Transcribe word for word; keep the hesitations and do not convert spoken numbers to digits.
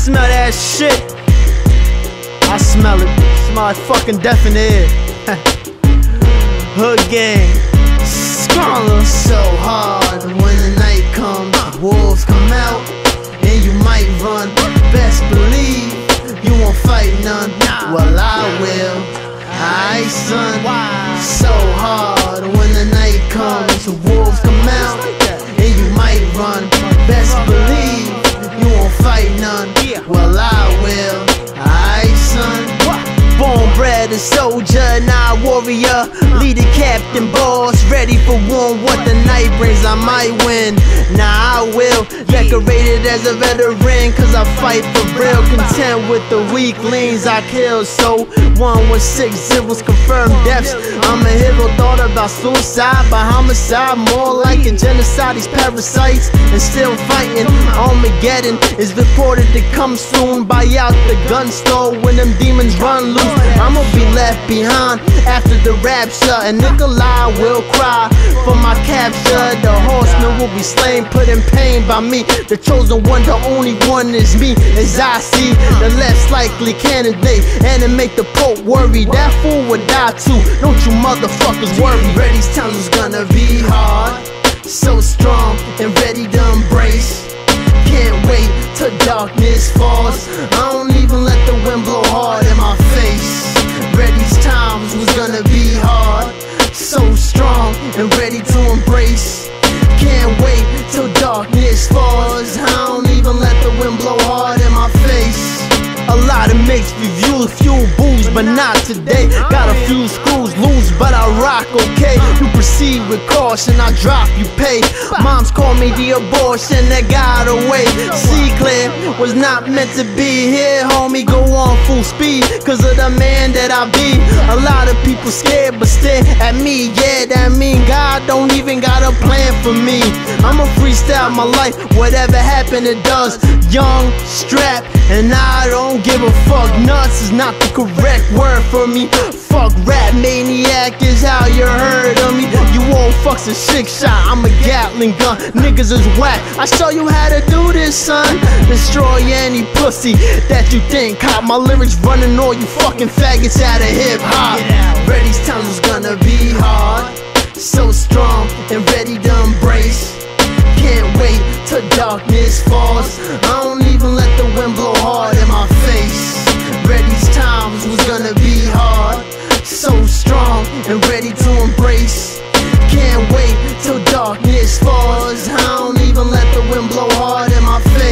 smell that shit. I smell it. Smell like fucking death in the air. Hood gang. Stronger. So hard when the night comes, wolves come out, and you might run. Best believe you won't fight none. Well, I will. Aight, son. So hard when the night comes, the wolves come out, and you might run. Best believe you won't fight none. Well, I will. Aight, son. Born bred a soldier, not a warrior. Leader, captain, boss, ready for war. What the night brings, I might win. Nah, I will. Decorated as a veteran, cause I fight for real. Content with the weaklings I kill. So one one six zeros confirmed deaths. I'm a hero, thought about suicide, but homicide more like a genocide. These parasites and still fighting. Armageddon is reported to come soon. Buy out the gun store when them demons run loose. I'ma be left behind after the rapture, and Nikolai will cry for my capture. The horsemen will be slain, put in pain by me. The chosen one, the only one is me. As I see the less likely candidate, animate the Pope worry. That fool would die too, don't you motherfuckers worry. Ready's times was gonna be hard, so strong and ready to embrace. Can't wait till darkness falls. I don't even let the wind blow hard in my face. Ready's times was gonna be hard, so strong and ready to embrace. Can't wait till darkness falls. I don't even let the wind blow hard in my face. A lot of makes reviews, few booze, but not today. Got a few screws loose, but I rock okay. You proceed with caution, I drop, you pay. Moms call me the abortion that got away. See, Claire was not meant to be here, homie. Go on full speed, cause of the man that I be. A lot of people scared, but stare at me. Yeah, that mean God don't even got a plan for me. I'ma freestyle my life, whatever happen it does. Young, strapped, and I don't give a fuck. Nuts is not the correct word for me. Fuck rap maniac is how you heard of me. You old fucks a six shot, I'm a Gatling gun. Niggas is whack, I show you how to do this, son. Destroy any pussy that you think caught my lyrics running all you fucking faggots out of hip hop. Ready's times was gonna be hard, so strong and ready to embrace. Can't wait till darkness falls. I don't even let the wind blow hard in my face. Ready's times was gonna be hard, so strong and ready to embrace. Can't wait till darkness falls. I don't even let the wind blow hard in my face.